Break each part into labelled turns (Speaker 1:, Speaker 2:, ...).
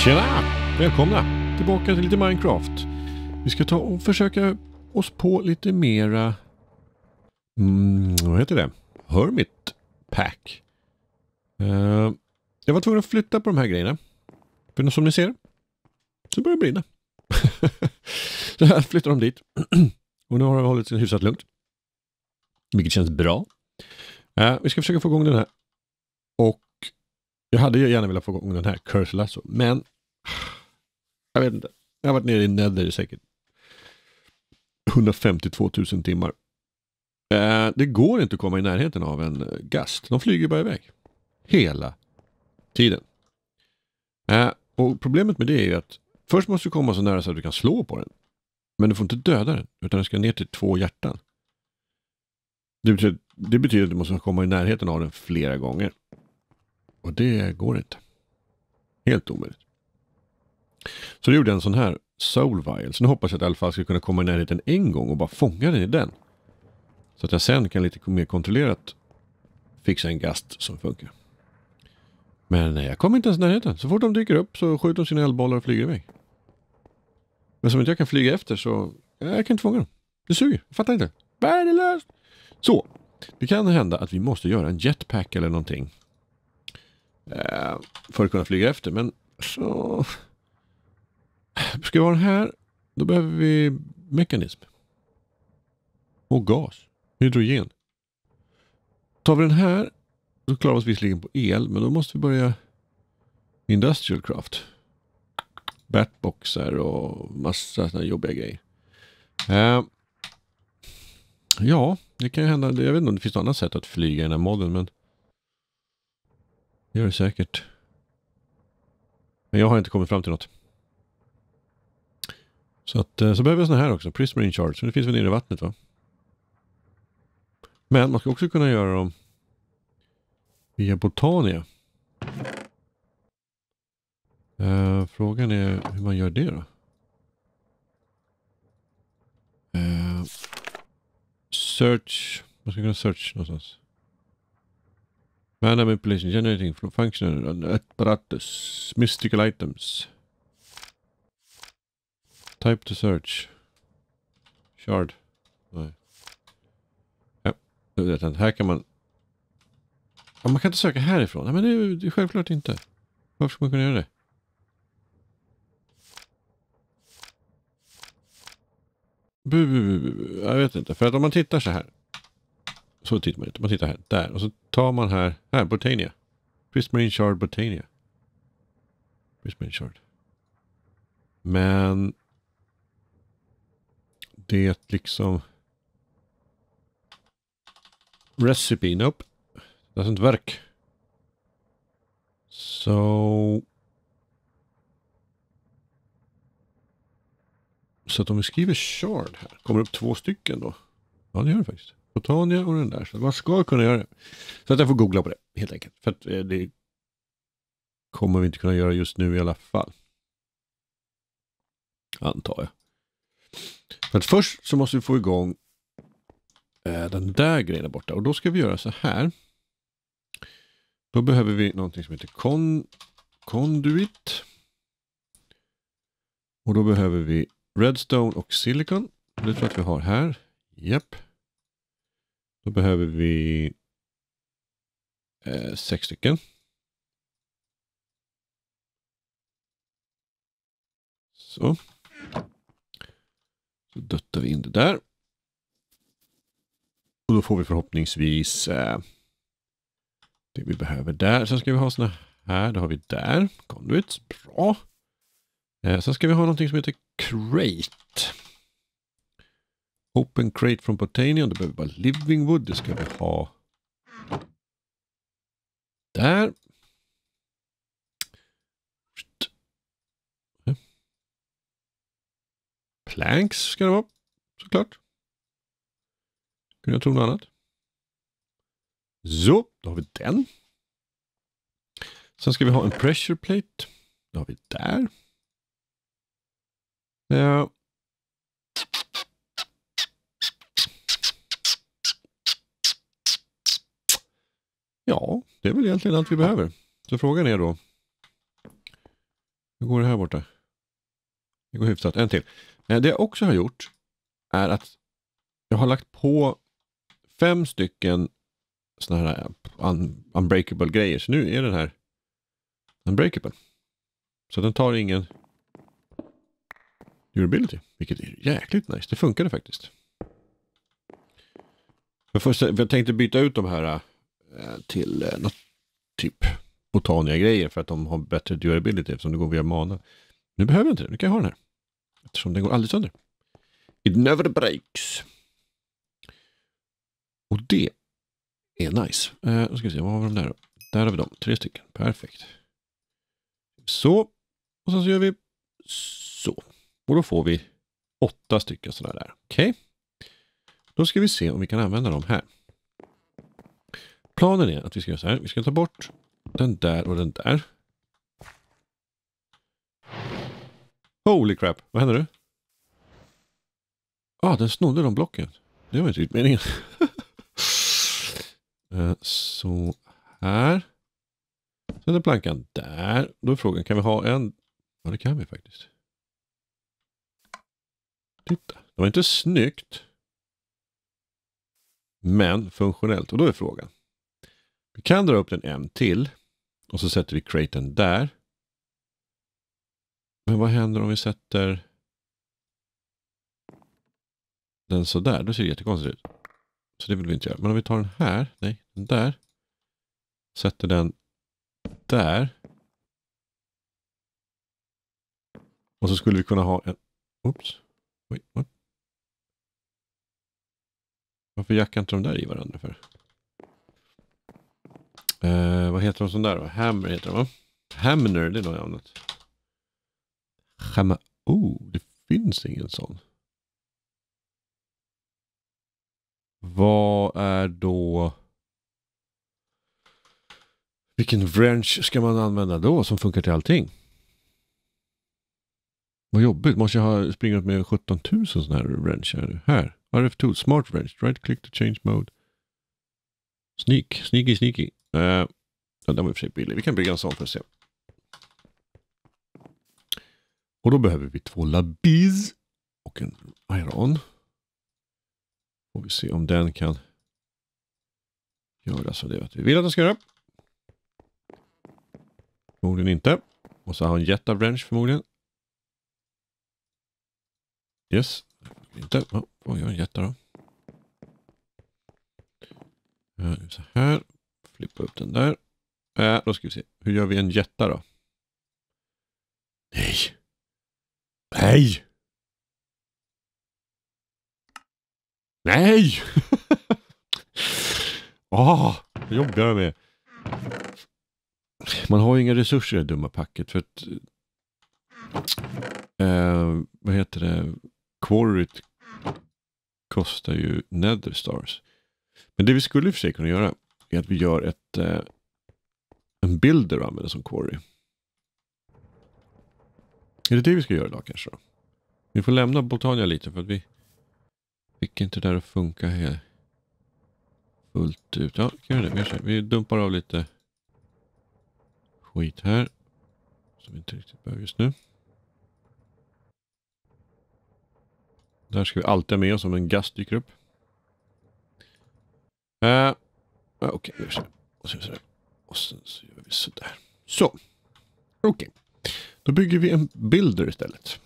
Speaker 1: Tjena! Välkomna tillbaka till lite Minecraft. Vi ska ta och försöka oss på lite mera... vad heter det? Hermit Pack. Jag var tvungen att flytta på de här grejerna. För som ni ser så börjar det brinna. Så här flyttar de dit. Och nu har det hållit sig hyfsat lugnt. Vilket känns bra. Vi ska försöka få igång den här. Och jag hade ju gärna velat få igång den här Curse Lasso. Men jag vet inte. Jag har varit nere i Nether i säkert 152 000 timmar. Det går inte att komma i närheten av en gast. De flyger bara iväg. Hela tiden. Och problemet med det är ju att först måste du komma så nära så att du kan slå på den. Men du får inte döda den. Utan den ska ner till 2 hjärtan. Det betyder att du måste komma i närheten av den flera gånger. Och det går inte. Helt omöjligt. Så det gjorde en sån här Soul Vial. Så nu hoppas jag att i alla fall ska kunna komma i närheten en gång och bara fånga den i den. Så att jag sen kan lite mer kontrollerat fixa en gast som funkar. Men jag kommer inte ens i närheten. Så fort de dyker upp så skjuter de sina eldbollar och flyger iväg. Men som inte jag kan flyga efter så jag kan inte fånga dem. Det suger. Jag fattar inte. Värdelöst. Så. Det kan hända att vi måste göra en jetpack eller någonting. För att kunna flyga efter. Men så... Ska vi ha den här, då behöver vi mekanism. Och gas. Hydrogen. Tar vi den här, då klarar vi oss visserligen på el. Men då måste vi börja industrial craft. Batboxar och massa sådana jobbiga grejer. Ja, det kan ju hända. Jag vet inte om det finns något annat sätt att flyga i den här modden. Men det gör det säkert. Men jag har inte kommit fram till något. Så behöver jag såna här också. Prismarine Shards. Så det finns väl nere i vattnet, va? Men man ska också kunna göra dem via Botania. Frågan är hur man gör det då. Search. Man ska kunna search någonstans. Manipulation, generating, functional, apparatus, mystical items. Type to search. Shard. Nej. Ja, du vet inte. Här kan man... Ja, man kan inte söka härifrån. Nej, men det är självklart inte. Varför ska man kunna göra det? Jag vet inte. För att om man tittar så här. Så tittar man inte. Man tittar här. Där. Och så tar man här. Här, Botania. Prismarine Shard, Botania. Prismarine Shard. Men... Det är liksom... Recipe, nope. Doesn't work. Så att om vi skriver shard här. Kommer upp 2 stycken då. Ja, det gör det faktiskt. Botania och den där. Så man ska kunna göra det. Så att jag får googla på det, helt enkelt. För att det kommer vi inte kunna göra just nu i alla fall. Antar jag. För att först så måste vi få igång den där grejen där borta. Och då ska vi göra så här. Då behöver vi någonting som heter conduit. Och då behöver vi redstone och silicon. Det tror jag att vi har här. Japp. Då behöver vi 6 stycken. Så. Så döttar vi in det där. Och då får vi förhoppningsvis det vi behöver där. Sen ska vi ha såna här. Det har vi där. Conduits. Bra. Sen ska vi ha någonting som heter crate. Open crate from Botania. Det behöver bara living wood. Det ska vi ha där. Planks ska det vara. Såklart. Kunde jag tro något annat. Så, då har vi den. Sen ska vi ha en pressure plate. Det har vi där. Ja. Ja, det är väl egentligen allt vi behöver. Så frågan är då. Hur går det här borta? Det går hyfsat. En till. Det jag också har gjort är att jag har lagt på 5 stycken såna här unbreakable grejer. Så nu är den här unbreakable. Så den tar ingen durability. Vilket är jäkligt nice. Det funkade faktiskt. Jag tänkte byta ut de här till något typ Botania-grejer för att de har bättre durability eftersom det går via mana. Nu behöver jag inte det. Nu kan jag ha den här. Eftersom den går aldrig sönder. It never breaks. Och det är nice. Då ska vi se, vad har vi de där då? Där har vi dem. 3 stycken. Perfekt. Så. Och sen så gör vi så. Och då får vi 8 stycken sådana där. Okej. Då ska vi se om vi kan använda dem här. Planen är att vi ska göra så här. Vi ska ta bort den där och den där. Holy crap. Vad händer nu? Den snodde de blocken. Det var inte riktigt meningen. Så här. Sen är plankan där. Då är frågan, kan vi ha en? Ja, det kan vi faktiskt. Titta. Det var inte snyggt. Men funktionellt. Och då är frågan. Vi kan dra upp den en till. Och så sätter vi craten där. Men vad händer om vi sätter den så där? Då ser det jättekonstigt ut. Så det vill vi inte göra. Men om vi tar den här. Nej, den där. Sätter den där. Och så skulle vi kunna ha en... Oops. Wait, what? Varför jackar inte de där i varandra för? Vad heter de sån där då? Hammer heter de, va? Hamner, det är något annat. Hammer. Det finns ingen sån. Vad är då... Vilken wrench ska man använda då som funkar till allting? Vad jobbigt. Måste jag ha springat med 17 000 sådana här wrenchar. Här. RF2. Smart wrench. Right click to change mode. Sneaky. Den var i och för sig billig. Vi kan bygga en sån för att se. Och då behöver vi 2 labis och en iron. Får vi se om den kan göra så det vi vill att den ska göra. Förmodligen inte. Och så har en jet av wrench förmodligen. Yes. Inte. Vad gör en jet då? Så här. Flippa upp den där. Då ska vi se. Hur gör vi en jetta då? Nej! Det jobbar med. Man har ju inga resurser i det dumma packet för att vad heter det? Quarryt kostar ju Nether Stars. Men det vi skulle i och för sig kunna göra är att vi gör en builder och använder som quarry. Är det vi ska göra idag kanske då? Vi får lämna Botania lite för att vi fick inte det där att funka här fullt ut. Ja, kan göra det. Vi dumpar av lite skit här som vi inte riktigt behöver just nu. Där ska vi alltid ha med oss om en gas dyker upp. Okej, vi gör så. Och sen så gör vi sådär. Så. Okej. Då bygger vi en builder istället.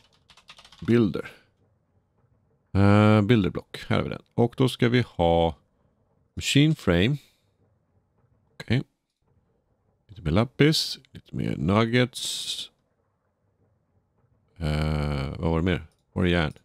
Speaker 1: Builderblock. Här har vi den. Och då ska vi ha machine frame. Okej. Lite mer lapis. Lite mer nuggets. Vad var det mer? Var det järn?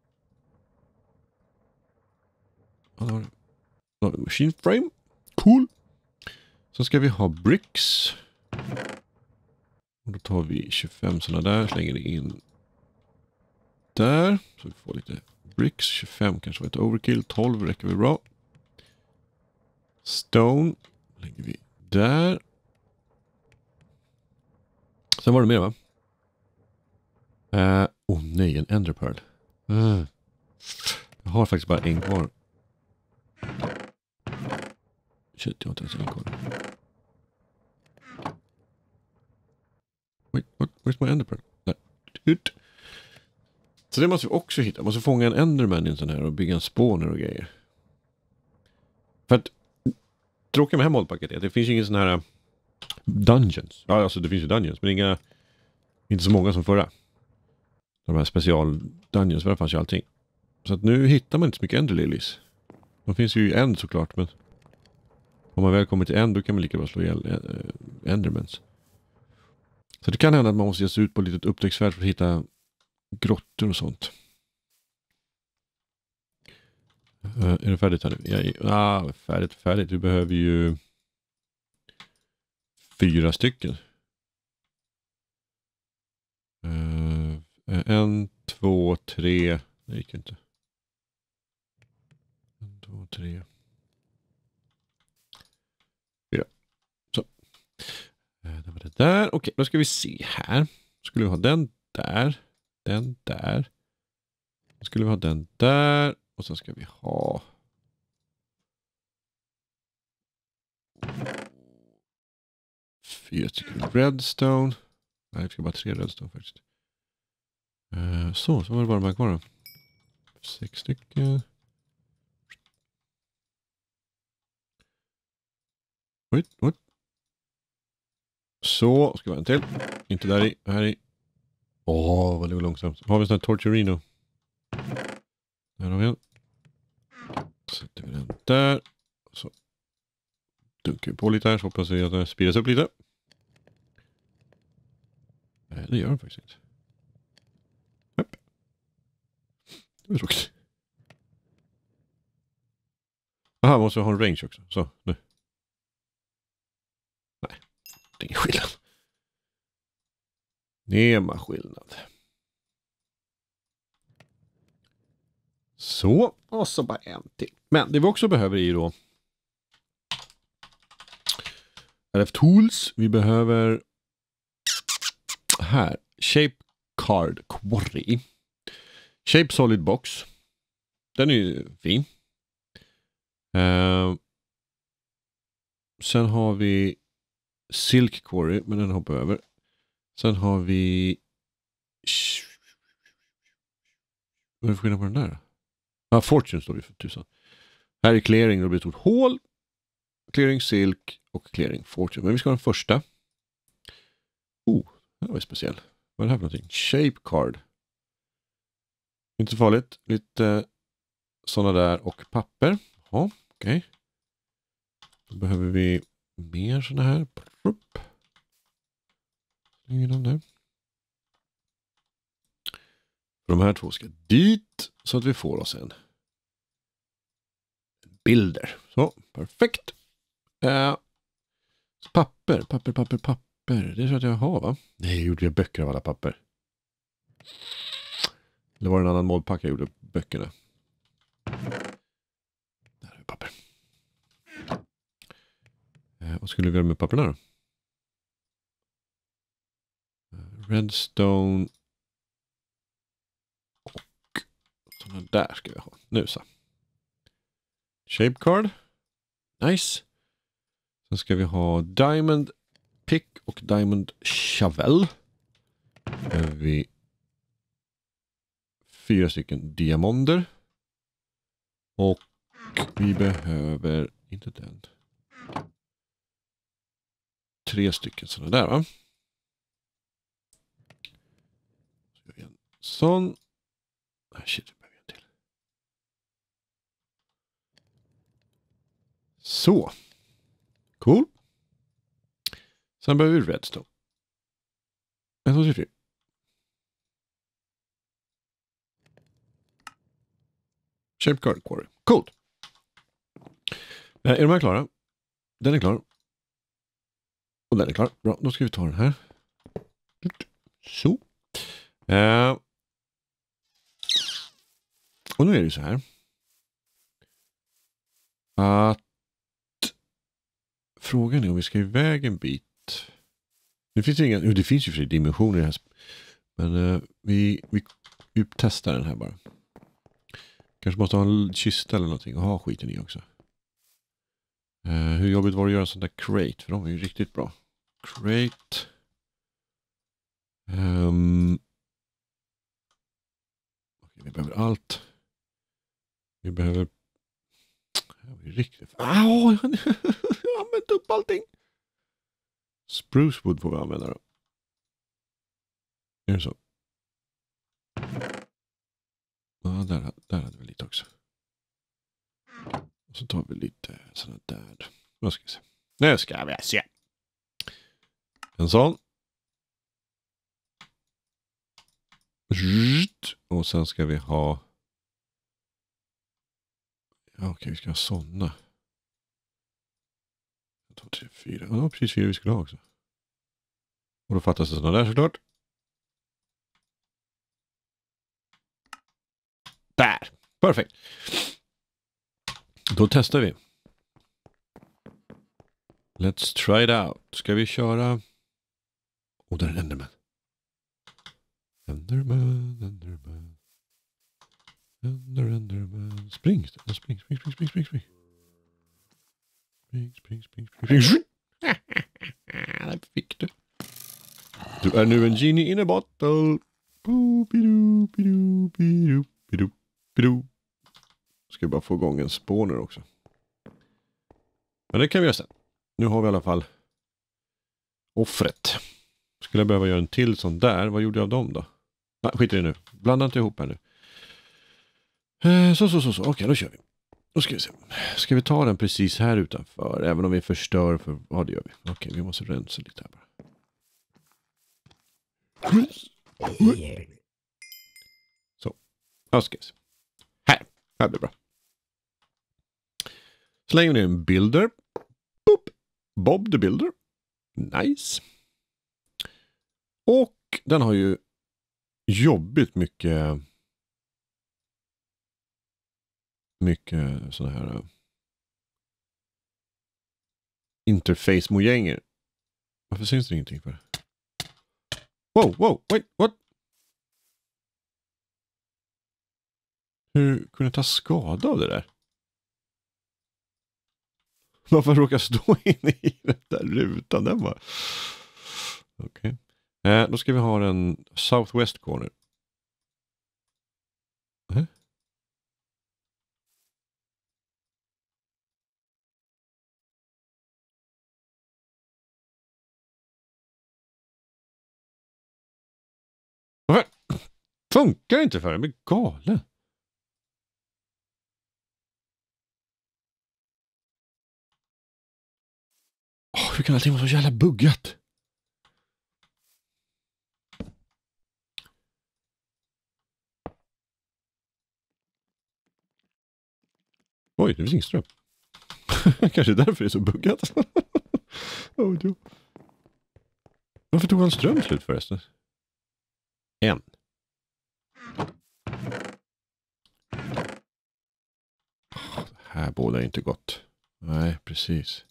Speaker 1: Ja, det var det. Machine frame. Cool. Så ska vi ha bricks. Och då tar vi 25 sådana där. Slänger det in där. Så vi får lite bricks. 25 kanske var ett overkill. 12 räcker väl bra. Stone. Lägger vi där. Sen var det mer va? Nej, en enderpearl. Jag har faktiskt bara en kvar. Shit, jag har inte ens en kvar. Wait, what? Where's my enderpearl? Där. Ut. Så det måste vi också hitta. Man måste fånga en enderman i en sån här och bygga en spawner och grejer. För att tråkiga med det här modpacket är att det finns ju ingen sån här dungeons. Ja, alltså det finns ju dungeons, men inte så många som förra. De här special dungeons, för där fanns ju allting. Så att nu hittar man inte så mycket enderlilies. De finns ju i end såklart, men om man väl kommer till end då kan man lika bra slå ihjäl endermans. Så det kan hända att man måste ge sig ut på ett litet upptäcktsfärd för att hitta grottor och sånt. Är det färdigt här nu? Färdigt. Vi behöver ju 4 stycken. 1, 2, 3. Det gick inte. 1, 2, 3. 4. Så. Det var det där. Okej, då ska vi se här. Skulle vi ha den där. Den där. Då skulle vi ha den där. Och så ska vi ha 4 stycken redstone. Nej, vi ska bara 3 redstone faktiskt. Så var det bara de här kvar då. 6 stycken. Oj. Så, ska vi ha en till. Inte där i, här i. Vad det går långsamt. Har vi en sån här Torturino. Där har vi en. Sätter vi den där. Så dunkar vi på lite här så hoppas vi att den spridas upp lite. Det gör den faktiskt inte. Hopp. Det var tråkigt. Aha, måste ha en range också. Så, nu. Nej, det är ingen skillnad. Det är skillnad. Så, och så bara en till. Men det vi också behöver är ju då RF Tools. Vi behöver här, Shape Card Quarry. Shape Solid Box. Den är ju fin. Sen har vi Silk Quarry, men den hoppar över. Sen har vi vad är det för skillnad på den där? Fortune står det för 1000. Här är clearing, då blir det ett stort hål. Clearing silk och clearing fortune. Men vi ska ha den första. Det var speciell. Vad är det här för någonting? Shape card. Inte så farligt. Lite sådana där och papper. Ja, okej. Då behöver vi mer sådana här. Ingen där. De här 2 ska dit så att vi får oss en bilder. Så, perfekt. Papper. Det är så att jag har, va? Nej, jag gjorde böcker av alla papper. Eller var det en annan modpack jag gjorde böckerna? Där har vi papper. Vad skulle vi göra med papperna då? Redstone. Och sådana där ska vi ha. Nu så. Shape card. Nice. Sen ska vi ha diamond pick och diamond shovel. Behöver vi 4 stycken diamonder. Och vi behöver inte den. 3 stycken sådana där, va? Så gör vi en sån. Shit, vi behöver en till. Så. Cool. Sen behöver vi redstone. 1, 2, 3, 4. Shape card quarry. Coolt. Är de här klara? Den är klar. Och den är klar. Bra, då ska vi ta den här. Så. Och nu är det så här. Att frågan är om vi ska iväg en bit. Det finns inga, det finns ju fler dimensioner i det här. Men vi testar den här bara. Kanske måste ha en kista eller någonting och ha skiten i också. Hur jobbigt var det att göra en sån där crate? För de är ju riktigt bra. Crate. Vi behöver allt. Vi behöver... Riktigt... Jag har använt upp allting. Spruce wood får vi använda då. Är det så? Ja, där hade vi lite också. Och så tar vi lite sådana där. Nu ska vi se. Nu ska vi se. En sån. Och sen ska vi ha... Ja, okej, vi ska ha sådana. 1, 2, 3, 4. Ja, precis 4 vi skulle ha också. Och då fattas det sådana där såklart. Där! Perfekt. Då testar vi. Let's try it out. Ska vi köra... Där är en Enderman. Enderman. Spring. Spring. Där fick du. Du är nu en genie in a bottle. Ska bara få igång en spawner också. Men det kan vi göra sen. Nu har vi i alla fall offret. Skulle jag behöva göra en till sån där. Vad gjorde jag av dem då? Nej, skit i det nu. Blanda inte ihop här nu. Så. Okej, då kör vi. Då ska vi se. Ska vi ta den precis här utanför? Även om vi förstör för... Ja, det gör vi. Okej, vi måste rensa lite här bara. Så. Då ska vi se. Här blir bra. Slänger vi ner en builder. Boop. Bob the builder. Nice. Och den har ju jobbigt mycket sådana här interface-mojänger. Varför syns det ingenting för? Wow, wait, what? Hur kunde jag ta skada av det där? Varför råkar jag stå inne i den där rutan? Den var... Okej. Då ska vi ha en southwest corner. Varför? Funkar inte för mig, galen. Hur kan allting vara så jävla buggat? Oj, det finns ingen ström. Kanske därför det är så buggat. Varför tog han ström slut förresten? En. Det här båda är inte gott. Nej, precis.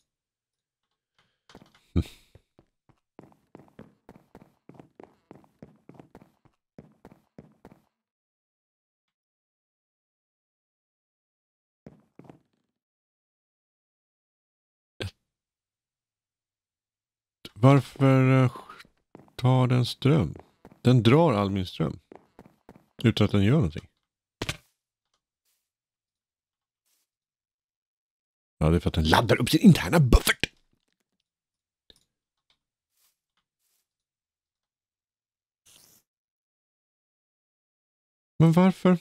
Speaker 1: Varför tar den ström? Den drar all min ström. Utan att den gör någonting. Ja, det är för att den laddar upp sin interna buffert. Men varför?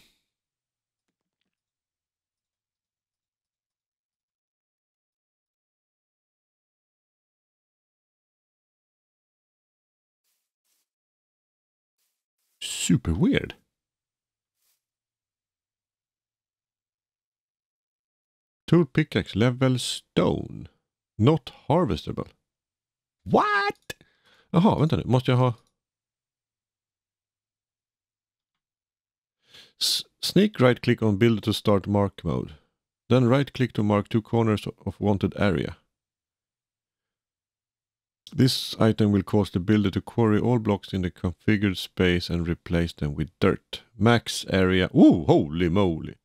Speaker 1: Super weird. Tool pickaxe level stone. Not harvestable. What? Jaha, vänta nu. Måste jag ha... Sneak right click on build to start mark mode. Then right click to mark 2 corners of wanted area. This item will cause the builder to quarry all blocks in the configured space and replace them with dirt. Max area. Oh, holy moly.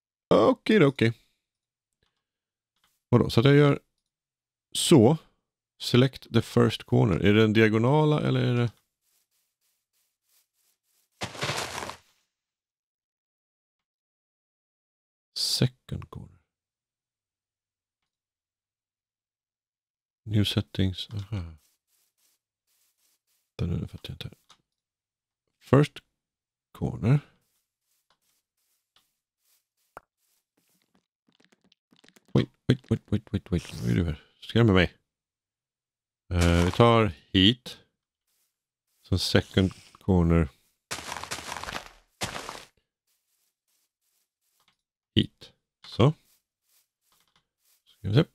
Speaker 1: Okej. Vadå? Så att jag gör så. Select the first corner. Är det den diagonala eller är det... Second corner. New settings. Aha. Den fattar jag inte. First corner. Wait. Vad är du här? Skrämmer mig. Vi tar hit. Så second corner. Hit. Så. Ska vi se.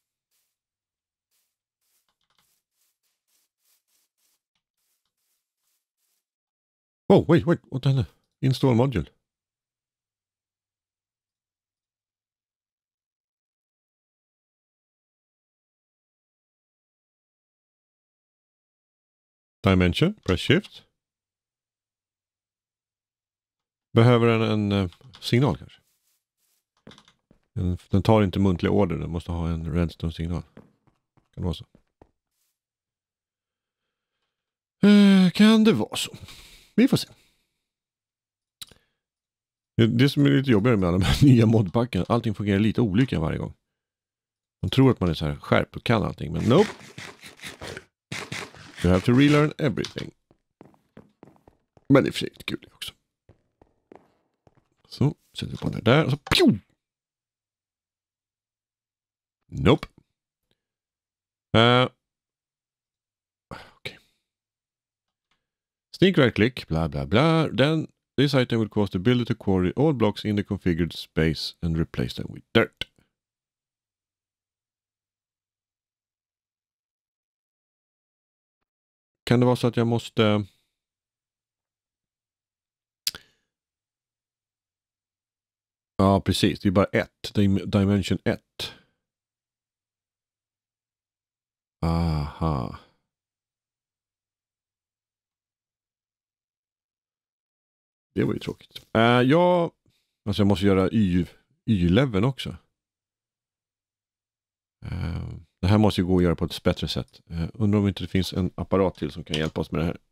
Speaker 1: Oh, wait. What the hell? Install module. Dimension. Press shift. Behöver den en signal kanske? Den tar inte muntliga order. Den måste ha en redstone-signal. Kan det vara så? Kan det vara så? Vi får se. Det som är lite jobbigare med alla de här nya modpacken. Allting fungerar lite olika varje gång. Man tror att man är så här skärpt och kan allting. Men nope. You have to relearn everything. Men det är för sig kul också. Så, sätter vi på den där och så pju! Nope. Okay. Sneak right click, bla bla bla. Then this item will cause the builder to quarry all blocks in the configured space and replace them with dirt. Kan det vara så att jag måste... Ja, precis. Det är bara ett. Dimension 1. Aha. Det var ju tråkigt. Ja, alltså jag måste göra Y-leveln också. Det här måste ju gå att göra på ett bättre sätt. Undrar om inte det finns en apparat till som kan hjälpa oss med det här.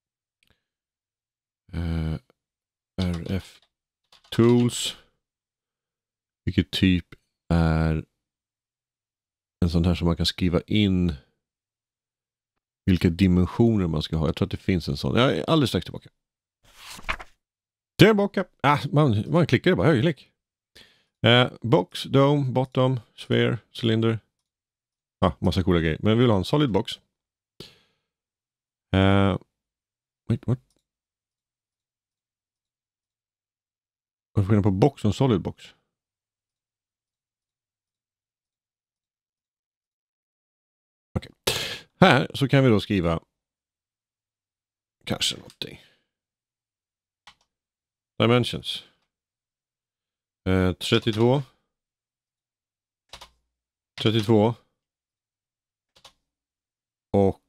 Speaker 1: RF Tools. Vilket typ är en sån här som man kan skriva in vilka dimensioner man ska ha. Jag tror att det finns en sån. Jag är alldeles strax tillbaka. Tillbaka. Man klickar bara högerklick. Box, dome, bottom, sphere, cylinder. Massa coola grejer. Men vi vill ha en solid box. What? Vad är skillnaden på box och solid box? Okej. Här så kan vi då skriva kanske någonting. Dimensions. 32. Och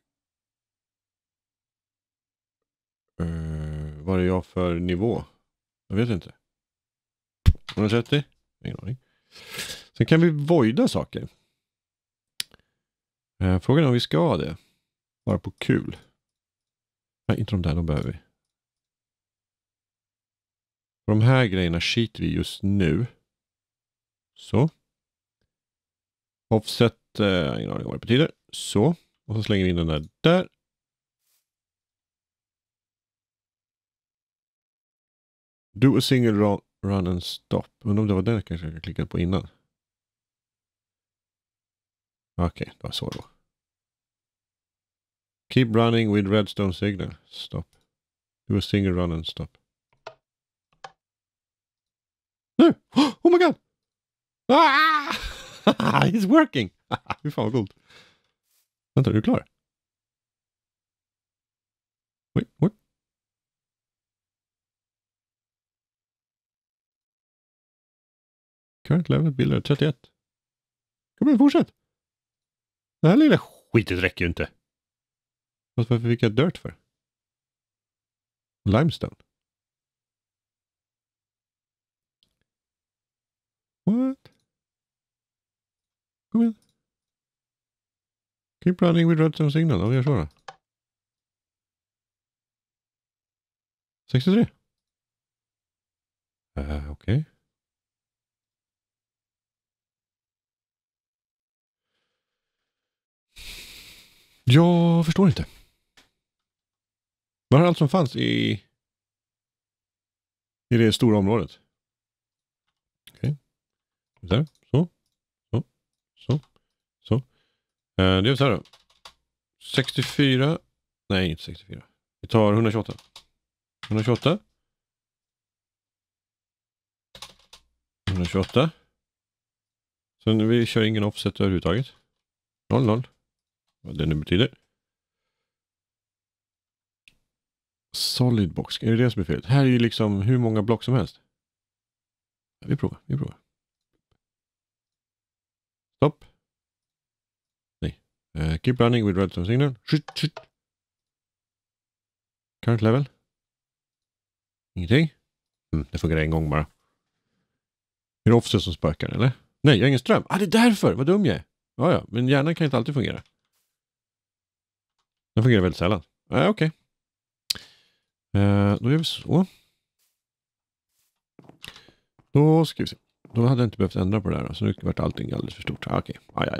Speaker 1: vad är jag för nivå? Jag vet inte. 130? Ingen aning. Sen kan vi voida saker. Frågan är om vi ska ha det. Bara på kul. Nej, inte de där, de behöver vi. De här grejerna skiter vi just nu. Så. Offset, ingen aning om vad det betyder. Så. Och så slänger vi in den där. Do a single run and stop. Undrar om det var den jag kanske klickat på innan. Okej, det var så då. Keep running with redstone signal. Stop. Do a single run and stop. Nu! Oh my god! It's working! Hur fan vad coolt. Vänta, är du klar? Wait, what? Current level builder 31. Kom igen, fortsätt! Det här lilla skitet räcker ju inte. Varför fick jag dirt för? Limestone. What? Kom igen. Keep running with redstone signal. Ja, vi gör så då. 63. Okej. Jag förstår inte. Var det allt som fanns i det stora området? Okej. Där. Så. Det är så här då. 64. Nej, inte 64. Vi tar 128. 128. 128. Så vi kör ingen offset överhuvudtaget. 00. Vad det nu betyder. Solid box. Är det som är fel? Här är ju liksom hur många block som helst. Ja, vi provar. Stopp. Nej. Keep running with redstone signal. Shit. Current level. Ingenting. Det fungerar en gång bara. Är det offset som spökar, eller? Nej, jag har ingen ström. Det är därför. Vad dum jag är. Ja, men hjärnan kan inte alltid fungera. Den fungerar väldigt sällan. Okej. Då gör vi så. Då ska vi se. Då hade jag inte behövt ändra på det här. Så nu vart allting alldeles för stort. Okej. Ja.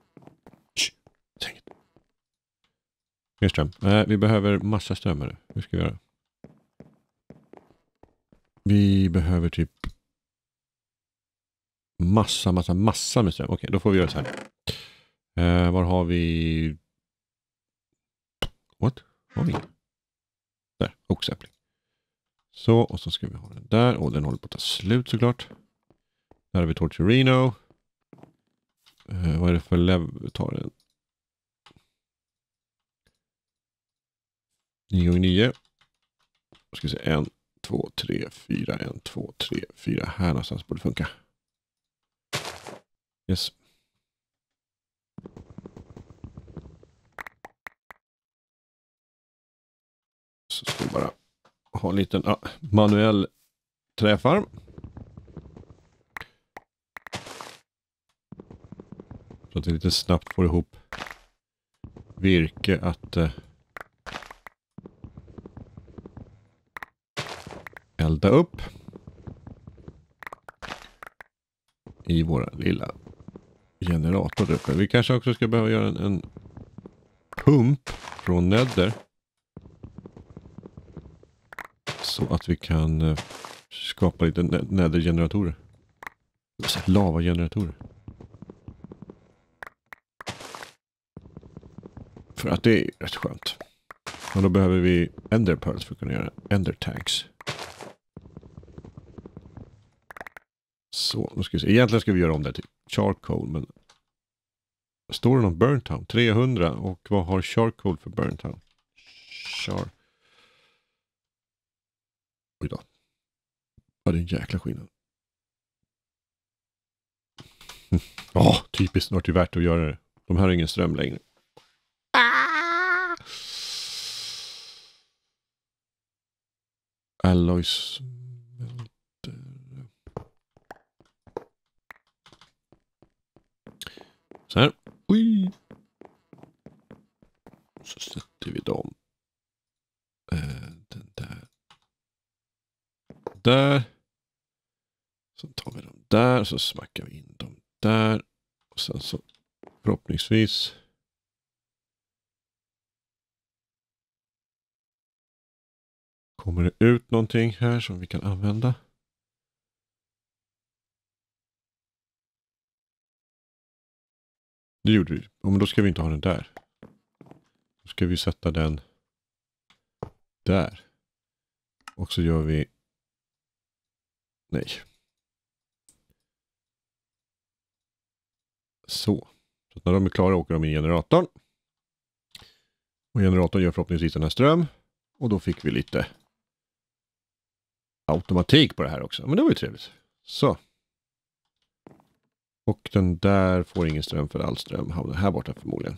Speaker 1: Tänk. Mer ström. Vi behöver massa ström här. Hur ska vi göra? Vi behöver typ massa med ström. Okej, då får vi göra så här. Var har vi? What? Har vi? Där, oxäppling. Så, och så ska vi ha den där. Och den håller på att ta slut såklart. Där har vi Torturino. Vad är det för level? Vi tar den. 9x9. Då ska vi se. 1, 2, 3, 4. 1, 2, 3, 4. Här någonstans borde det funka. Yes. Så ska vi bara ha en liten manuell träfarm. Så att vi lite snabbt får ihop virke att elda upp i våra lilla generator där uppe. Vi kanske också ska behöva göra en pump från Nether. Så att vi kan skapa lite Nether-generatorer. Lava-generatorer. För att det är rätt skönt. Och då behöver vi Ender Pearls för att kunna göra Ender Tanks. Så, då ska vi se. Egentligen ska vi göra om det till charcoal, men står det någon Burntown? 300, och vad har charcoal för Burntown? Oj då. Ja, det är en jäkla skillnad. Typiskt, snart är det värt att göra det. De här har ingen ström längre. Alloys. Så här. Oj. Så sätter vi dem. Den där. Där. Så tar vi dem där. Så smackar vi in dem där. Och sen så förhoppningsvis kommer det ut någonting här som vi kan använda. Det gjorde vi. Men då ska vi inte ha den där. Då ska vi sätta den där. Och så gör vi... Nej. Så när de är klara åker de in i generatorn. Och generatorn gör förhoppningsvis den här ström. Och då fick vi lite automatik på det här också. Men det var ju trevligt. Så. Och den där får ingen ström, för all ström hamnar här borta förmodligen.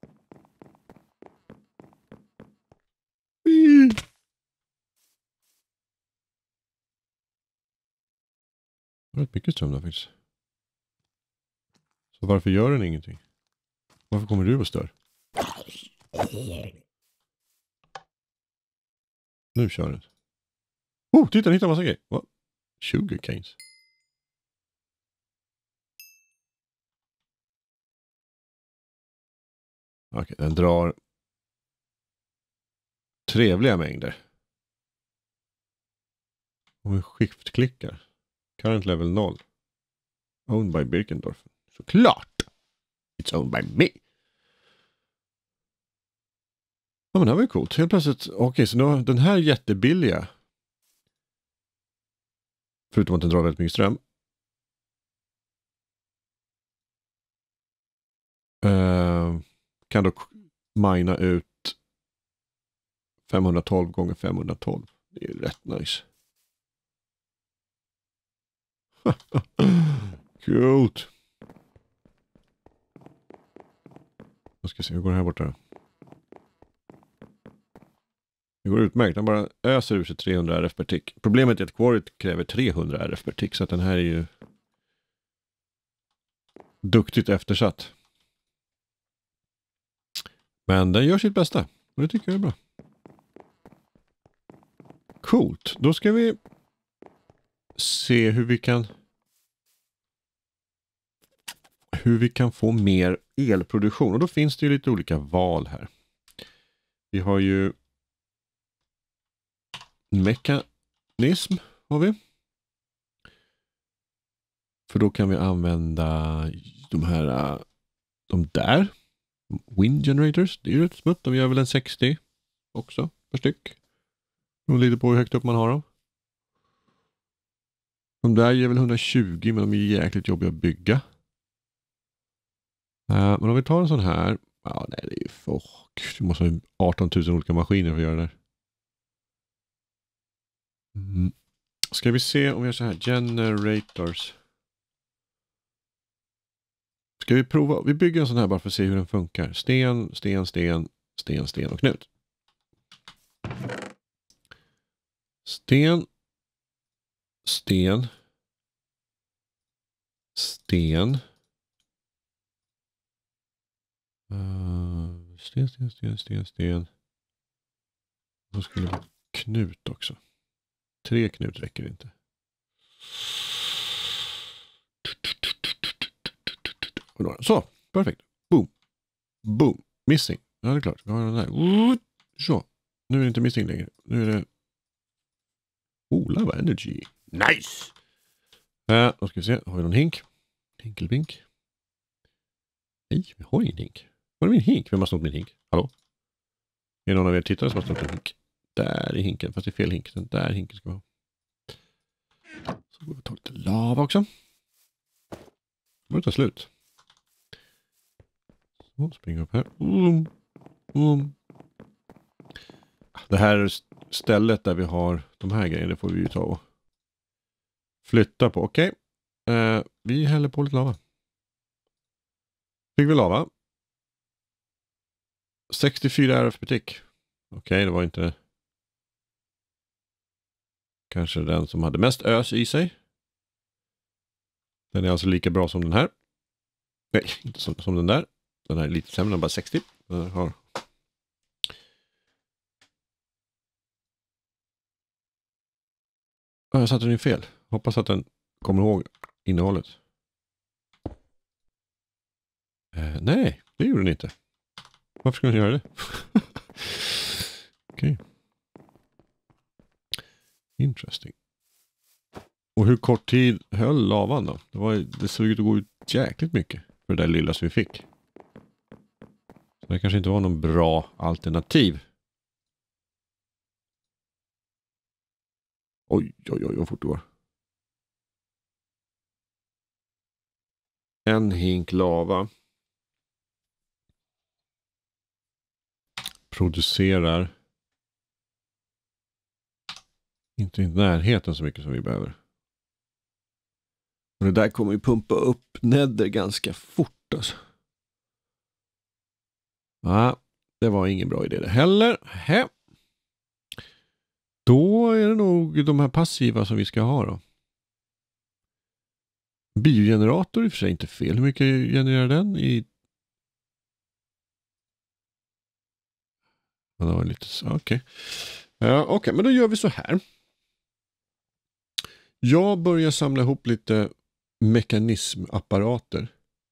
Speaker 1: Det var rätt mycket ström där faktiskt. Så varför gör den ingenting? Varför kommer du och stör? Nu kör den. Titta, den hittar en massa grejer. Vad? Sugar canes. Okej, den drar trevliga mängder. Om vi skiftklickar. Current level 0. Owned by Birkendorf. Såklart! It's owned by me. Ja, men det här var ju coolt. Helt plötsligt, okej, så nu, den här jättebilliga, förutom att den drar väldigt mycket ström, kan då mina ut 512 gånger 512. Det är ju rätt nice. Coolt. Jag ska se, hur går det här borta? Det går utmärkt. Den bara öser ur sig 300 RF per tick. Problemet är att Quarryt kräver 300 RF per tick, så att den här är ju duktigt eftersatt. Men den gör sitt bästa. Och det tycker jag är bra. Coolt. Då ska vi se hur vi kan få mer elproduktion. Och då finns det ju lite olika val här. Vi har ju mekanism har vi. För då kan vi använda de där wind generators. Det är ju rätt smutt. Vi gör väl en 60 också per styck. De lider på hur högt upp man har dem. De där ger väl 120, men de är jäkligt jobbiga att bygga. Men om vi tar en sån här. Ja, nej, det är ju du måste ha 18 000 olika maskiner för att göra det där. Ska vi se om vi gör så här. Generators. Ska vi prova? Vi bygger en sån här bara för att se hur den funkar. Sten, sten, sten, sten, sten och knut. Sten, sten, sten. Sten, sten, sten, sten, sten. Då skulle vi ha knut också. 3 knut räcker inte. Så, perfekt. Boom. Boom. Missing. Ja, det är klart. Vi har den där. Så. Nu är det inte missing längre. Nu är det Lava Energy. Nice! Då ska vi se. Har vi någon hink? Hinkelbink. Nej, vi har ingen hink. Var är min hink? Vem har snott min hink? Hallå? Är det någon av er tittare som har snott en hink? Där är hinken, fast det är fel hink. Den där hinken ska vi ha. Så går vi ta lite lava också. Det börjar ta slut. Så, springa upp här. Det här stället där vi har de här grejerna, det får vi ju ta och flytta på. Okej. Vi häller på lite lava. Fick vi lava. 64 RF per tick. Okej, det var inte kanske den som hade mest ös i sig. Den är alltså lika bra som den här. Nej, inte som den där. Den här är lite sämre, den bara 60. Den har... Jag satte den i fel. Hoppas att den kommer ihåg innehållet. Nej, det gjorde den inte. Varför skulle den göra det? Okej. Interesting. Och hur kort tid höll lavan då? Det såg ut att gå ut jäkligt mycket för det där lilla som vi fick. Så det kanske inte var någon bra alternativ. Oj, vad fort det går. En hink lava producerar inte i närheten så mycket som vi behöver. Och det där kommer ju pumpa upp nether ganska fort alltså. Ja, det var ingen bra idé det heller. Då är det nog de här passiva som vi ska ha då. Biogenerator i och för sig inte fel. Hur mycket genererar den i Okej. Okej, men då gör vi så här. Jag börjar samla ihop lite mekanismapparater.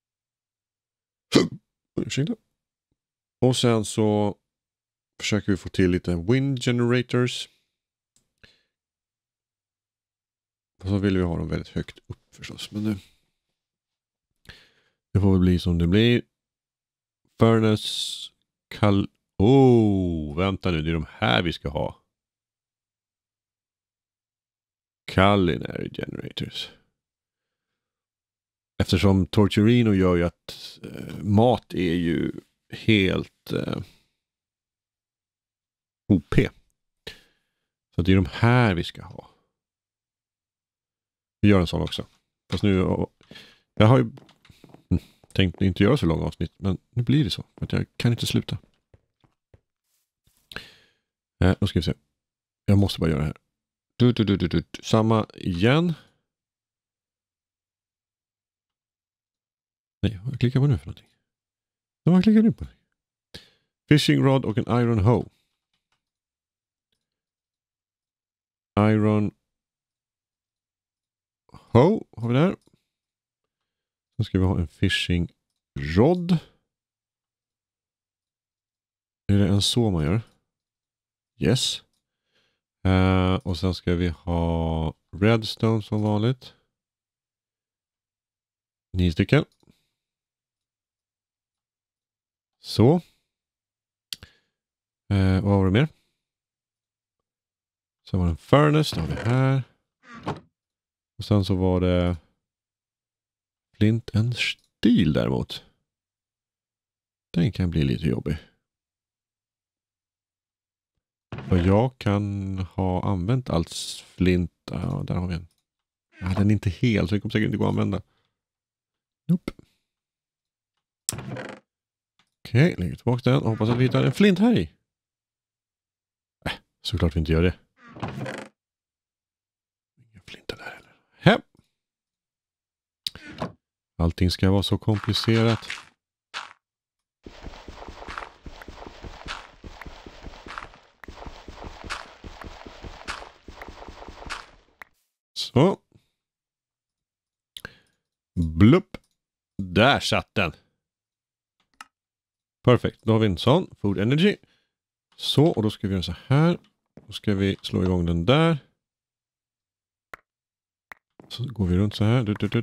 Speaker 1: Ursäkta. Och sen så försöker vi få till lite wind generators. Och så vill vi ha dem väldigt högt upp förstås. Men det får väl bli som det blir. Furnace. Vänta nu. Det är de här vi ska ha. Culinary generators. Eftersom Torturino gör ju att mat är ju helt OP. Så det är de här vi ska ha. Vi gör en sån också. Fast nu, jag har ju tänkt inte göra så långa avsnitt, men nu blir det så. Att jag kan inte sluta. Då ska vi se. Jag måste bara göra det här. Samma igen. Nej, vad klickar man nu för någonting? Vad klickar du på? Fishing rod och en iron hoe. Iron hoe har vi där. Så ska vi ha en fishing rod. Är det en så man gör? Yes. Och sen ska vi ha redstone som vanligt. 9 stycken. Så. Vad var det mer? Så var det en furnace. Då har vi här. Och sen så var det flint and steel däremot. Den kan bli lite jobbig. Och jag kan ha använt allt flint. Ja, där har vi en. Ja, den är inte hel så det kommer säkert inte gå att använda. Nope. Okej, lägger tillbaka den och hoppas att vi hittar en flint här i. Såklart vi inte gör det. Ingen flinta där heller. Här. Allting ska vara så komplicerat. Så. Blupp. Där satt den. Perfekt. Då har vi en sån. Food energy. Så, och då ska vi göra så här. Då ska vi slå igång den där. Så går vi runt så här.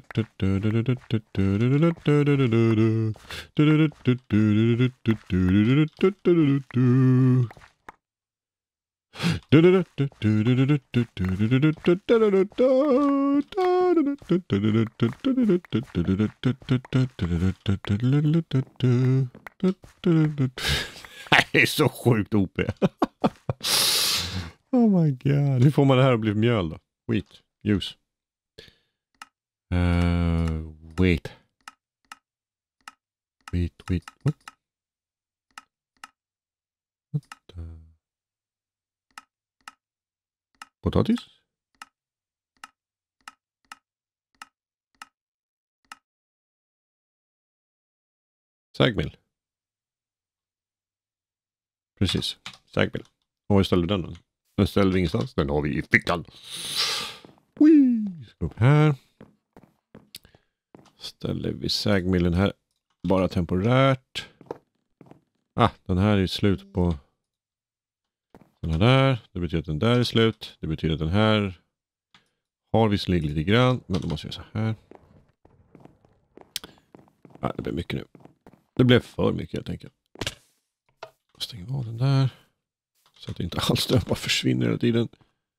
Speaker 1: Det är så sjukt OP. Oh my god. Hur får man det här att bli mjöl då? Wheat. Juice. Wait. What? Potatis? Sagmill. Precis. Sagmill. Och var ställer den då? Den ställer vi ingenstans. Den har vi i fickan. Ska upp här. Ställer vi sagmillen här. Bara temporärt. Den här är slut på den här där. Det betyder att den där är slut. Det betyder att den här har visserligen lite grann. Men då måste jag göra så här. Det blir mycket nu. Det blev för mycket helt enkelt. Stänger av den där. Så att det inte alls bara försvinner hela tiden.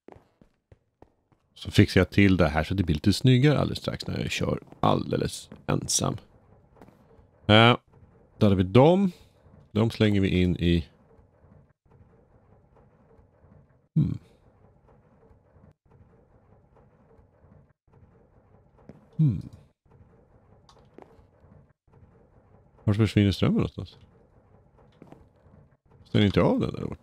Speaker 1: Så fixar jag till det här så att det blir lite snyggare alldeles strax när jag kör alldeles ensam. Där har vi dem. De slänger vi in i... Var försvinner strömmen någonstans? Stänger inte av den där borta?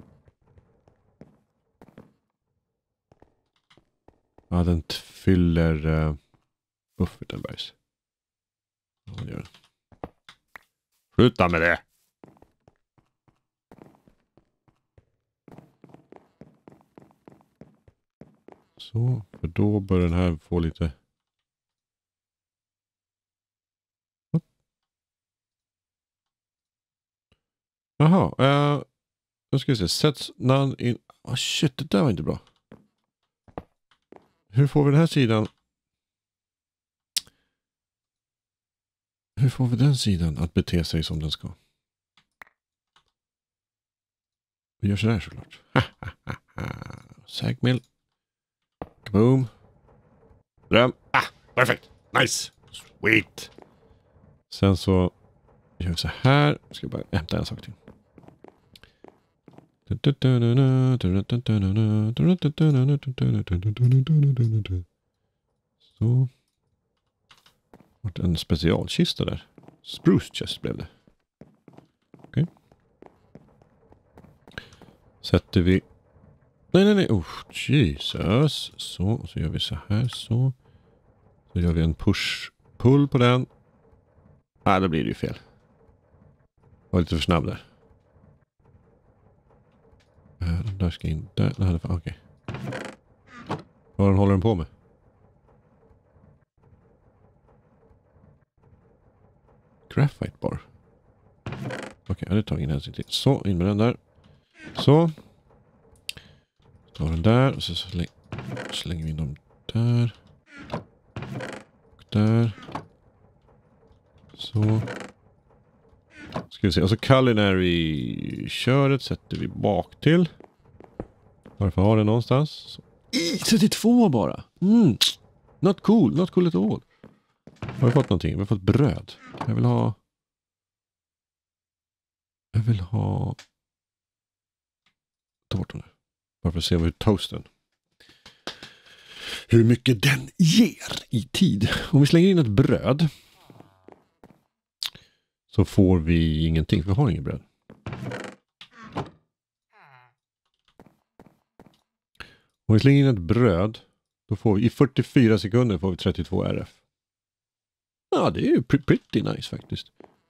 Speaker 1: Ja, den fyller bufferten bergs. Ja, gör den. Sluta med det! Så, för då bör den här få lite... Jaha, nu ska vi se. Sets none in... shit, det där var inte bra. Hur får vi den här sidan? Hur får vi den sidan att bete sig som den ska? Vi gör så där såklart. Sägmill. Boom. Dröm. Perfekt. Nice. Sweet. Sen så gör vi så här. Jag ska bara hämta en sak till. Så. Vart en specialkista där. Spruce chest blev det. Okej. Sätter vi... Nej. Jesus. Så gör vi så här. Så gör vi en push-pull på den. Då blir det ju fel. Var lite för snabb där. Den där ska in. Där. Okej. Vad håller den på med? Graphite bar. Okej, det tar ingen hänsyn till. Så, in med den där. Så. Tar den där. Och så slänger vi in dem där. Och där. Så. Ska vi se. Och så culinary-köret sätter vi bak till. Varför har det någonstans? Så. 32 bara. Not cool at all. Har vi fått någonting? Vi har fått bröd. Jag vill ha tårtorna. Bara för att se hur toasten. Hur mycket den ger i tid. Om vi slänger in ett bröd så får vi ingenting. För vi har ingen bröd. Om vi slänger in ett bröd då får vi i 44 sekunder får vi 32 RF. Ja, det är ju pretty nice faktiskt.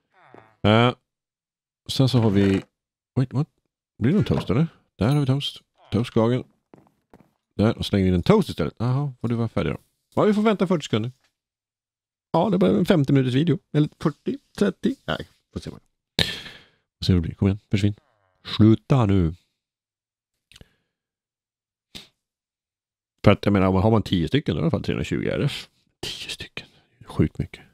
Speaker 1: Sen så har vi... Wait, what? Blir det någon toast eller? Där har vi toast. Toastgagen. Där, och slänger in en toast istället. Jaha, får du vara färdig då. Ja, vi får vänta 40 sekunder. Ja, det blir en 50 minuters video. Eller 40, 30. Nej, får se vad det blir. Kom igen, försvinn. Sluta nu. För att jag menar, har man 10 stycken då är det i alla fall 320 RF. 10 stycken. Sjukt mycket.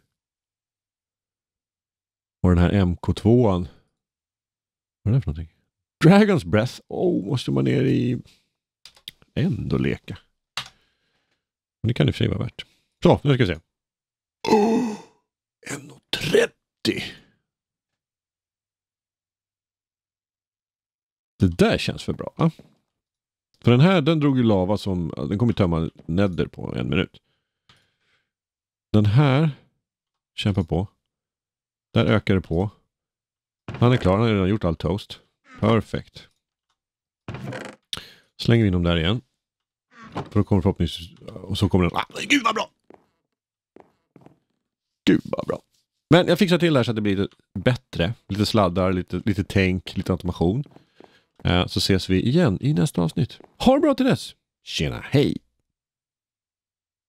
Speaker 1: Och den här MK2an. Vad är det för någonting? Dragon's Breath. Måste man ner i ändå leka. Men det kan det för sig vara värt. Så, nu ska vi se. 1,30. Det där känns för bra. Va? För den här, den drog ju lava som... Den kommer tömma nether på 1 minut. Den här kämpar på. Där ökar det på. Han är klar, han har redan gjort all toast. Perfekt. Slänger vi in dem där igen. För då kommer förhoppningsvis... Och så kommer den... Gud vad bra! Gud vad bra. Men jag fixar till det här så att det blir lite bättre. Lite sladdar, lite tänk, lite automation. Så ses vi igen i nästa avsnitt. Ha det bra till dess! Tjena, hej!